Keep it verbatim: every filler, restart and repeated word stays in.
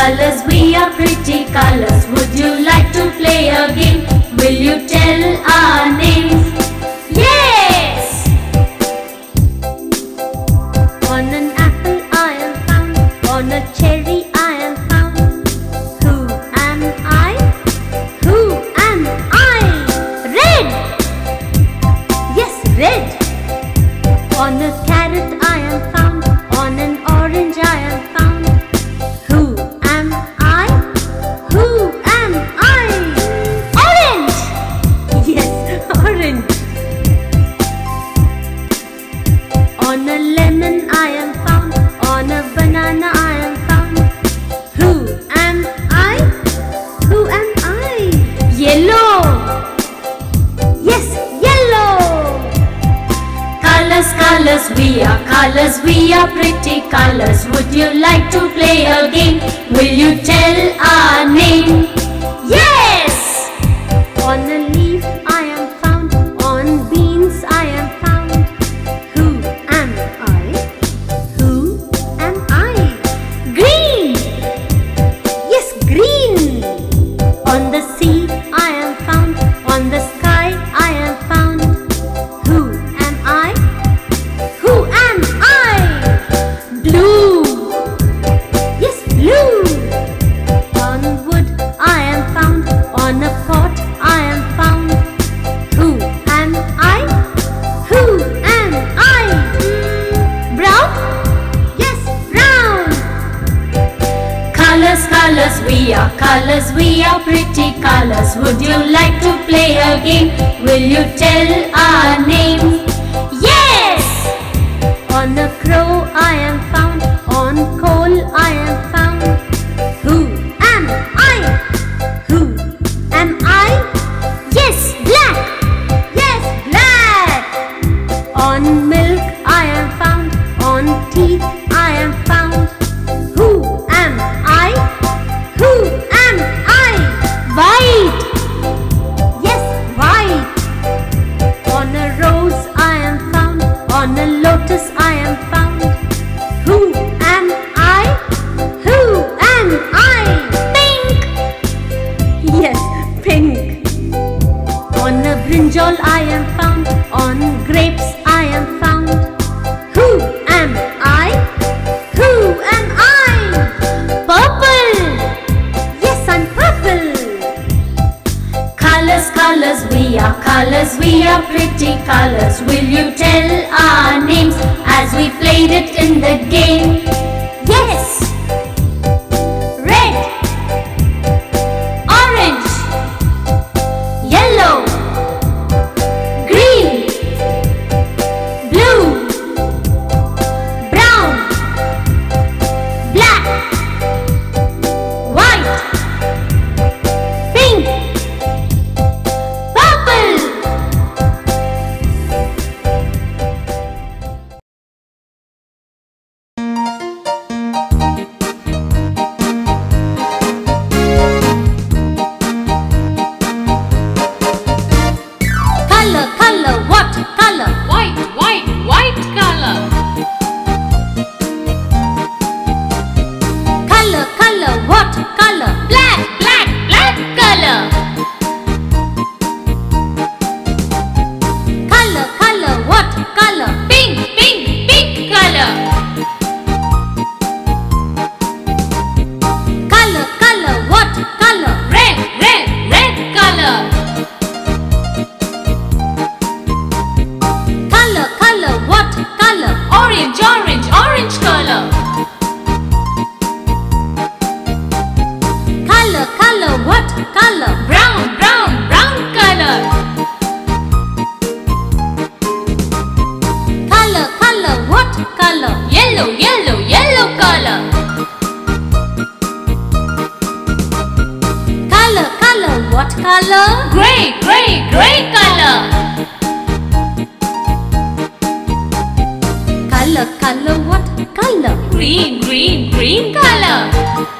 colors, we are pretty colors. Would you like to play a game? Will you tell our names? Yes! On an apple I am found, on a cherry I am found. Who am I? Who am I? Red! Yes, red! On a carrot I am found, on an orange I am found. Who am I? Who am I? Orange! Yes, orange. On a lemon I am found, on a banana I am found. Who am I? Who am I? Yellow! Yes, yellow! Colors, colors, we are colors, we are pretty colors. Would you like to play a game? Will you tell our name? Yes! On a leaf I am found, on beans I am found. Who am I? Who am I? Green! Yes, green! On the sea I am found, on the sky I am found. Who am I? Who am I? Blue! Yes, blue! On wood I am found, on a pot I am found. Who am I? Who am I? Mm, brown? Yes, brown! Colors, colors, we are colors, we are pretty colors. Would you like to play a game? Will you tell our name? Yes! On a crow I am found, on coal I am found. Who am I? Who am I? Yes, black! Yes, black! On milk I am found, on teeth I am found. Who am I? Who am I? White! Yes, white! On a rose I am found, on a lotus I am found. Who am I? Who am I? Pink! Yes, pink! On a brinjal I am found, on grapes I am found. Who am I? Who am I? Purple! Yes, I'm purple! Colors, colors, we are colors, we are pretty colors. Will you tell our names as we played it in the game? Yes! Red, orange, yellow, green, blue, brown, black, white, pink, purple. Color, color, what color? White, white, white color. Color, color, what color? Black, black, black color. Color, color, what color? Pink, pink, pink color. Color, color, what color? Red, red, red color. Color, color, what color? Orange, orange, orange color. Color, color, what color? Brown, brown, brown color. Color, color, what color? Yellow, yellow, yellow color. Color, color, what color? Gray, gray, gray color. Color, color, what color? Green, green, green color.